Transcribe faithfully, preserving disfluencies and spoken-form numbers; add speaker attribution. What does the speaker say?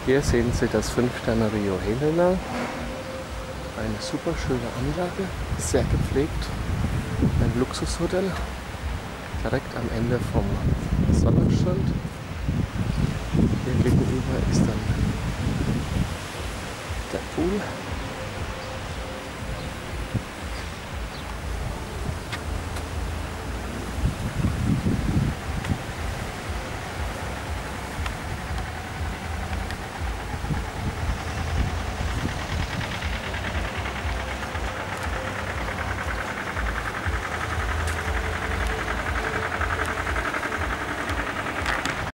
Speaker 1: Hier sehen Sie das fünf Sterne Rio Helena. Eine super schöne Anlage, sehr gepflegt. Ein Luxushotel, direkt am Ende vom Sonnenstrand. Hier gegenüber ist dann der Pool.